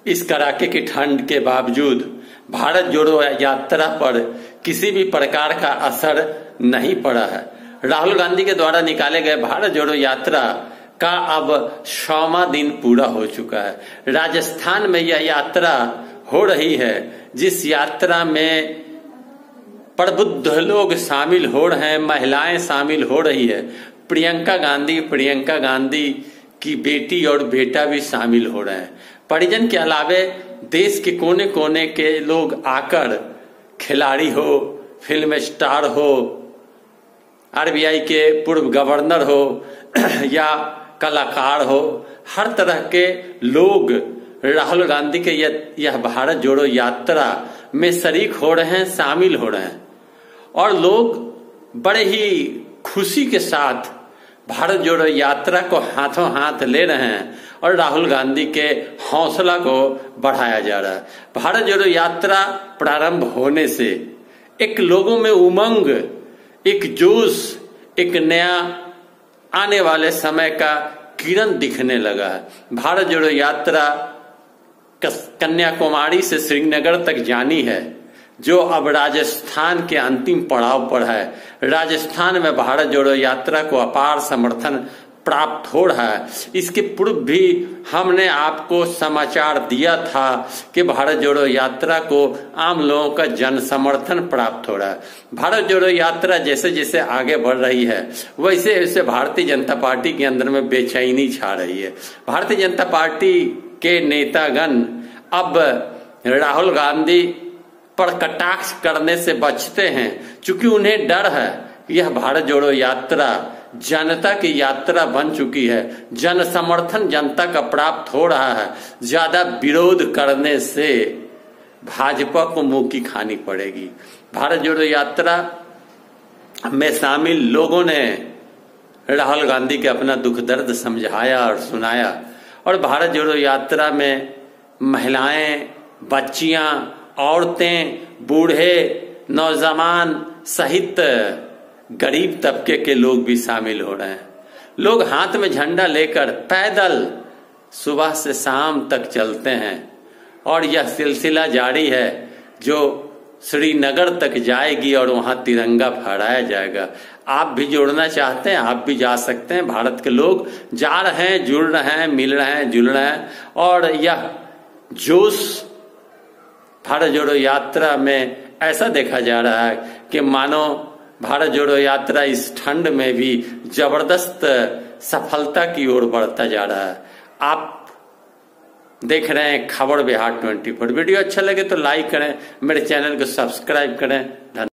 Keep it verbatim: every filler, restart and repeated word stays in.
इस कड़ाके की ठंड के बावजूद भारत जोड़ो यात्रा पर किसी भी प्रकार का असर नहीं पड़ा है। राहुल गांधी के द्वारा निकाले गए भारत जोड़ो यात्रा का अब सौवां दिन पूरा हो चुका है। राजस्थान में यह यात्रा हो रही है, जिस यात्रा में प्रबुद्ध लोग शामिल हो रहे हैं, महिलाएं शामिल हो रही है। प्रियंका गांधी प्रियंका गांधी की बेटी और बेटा भी शामिल हो रहे हैं। परिजन के अलावे देश के कोने कोने के लोग आकर, खिलाड़ी हो, फिल्म स्टार हो, आरबीआई के पूर्व गवर्नर हो या कलाकार हो, हर तरह के लोग राहुल गांधी के यह भारत जोड़ो यात्रा में शरीक हो रहे हैं, शामिल हो रहे हैं। और लोग बड़े ही खुशी के साथ भारत जोड़ो यात्रा को हाथों हाथ ले रहे हैं और राहुल गांधी के हौसला को बढ़ाया जा रहा है। भारत जोड़ो यात्रा प्रारंभ होने से एक लोगों में उमंग, एक जोश, एक नया आने वाले समय का किरण दिखने लगा है। भारत जोड़ो यात्रा कन्याकुमारी से श्रीनगर तक जानी है, जो अब राजस्थान के अंतिम पड़ाव पर है। राजस्थान में भारत जोड़ो यात्रा को अपार समर्थन प्राप्त हो रहा है। इसके पूर्व भी हमने आपको समाचार दिया था कि भारत जोड़ो यात्रा को आम लोगों का जन समर्थन प्राप्त हो रहा है। भारत जोड़ो यात्रा जैसे जैसे आगे बढ़ रही है, वैसे वैसे भारतीय जनता पार्टी के अंदर में बेचैनी छा रही है। भारतीय जनता पार्टी के नेतागण अब राहुल गांधी पर कटाक्ष करने से बचते हैं, क्योंकि उन्हें डर है यह भारत जोड़ो यात्रा जनता की यात्रा बन चुकी है। जन समर्थन जनता का प्राप्त हो रहा है। ज्यादा विरोध करने से भाजपा को मुंह की खानी पड़ेगी। भारत जोड़ो यात्रा में शामिल लोगों ने राहुल गांधी के अपना दुख दर्द समझाया और सुनाया। और भारत जोड़ो यात्रा में महिलाएं, बच्चियां, औरतें, बूढ़े, नौजवान सहित गरीब तबके के लोग भी शामिल हो रहे हैं। लोग हाथ में झंडा लेकर पैदल सुबह से शाम तक चलते हैं और यह सिलसिला जारी है, जो श्रीनगर तक जाएगी और वहां तिरंगा फहराया जाएगा। आप भी जुड़ना चाहते हैं, आप भी जा सकते हैं। भारत के लोग जा रहे हैं, जुड़ रहे हैं, मिल रहे हैं, जुड़ रहे हैं। और यह जोश भारत जोड़ो यात्रा में ऐसा देखा जा रहा है कि मानो भारत जोड़ो यात्रा इस ठंड में भी जबरदस्त सफलता की ओर बढ़ता जा रहा है। आप देख रहे हैं खबर बिहार ट्वेंटी फोर। वीडियो अच्छा लगे तो लाइक करें, मेरे चैनल को सब्सक्राइब करें। धन्यवाद।